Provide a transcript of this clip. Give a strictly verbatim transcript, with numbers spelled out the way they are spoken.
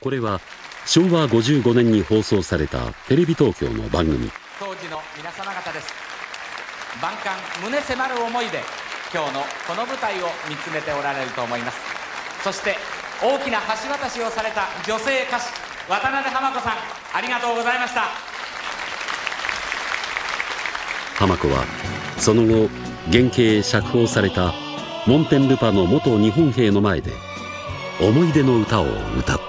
これはしょうわごじゅうごねんに放送されたテレビ東京の番組。 当時の皆様方です。万感胸迫る思いで今日のこの舞台を見つめておられると思います。そして大きな橋渡しをされた女性歌手渡辺浜子さん、ありがとうございました。 浜子はその後減刑釈放されたモンテンルパの元日本兵の前で思い出の歌を歌った。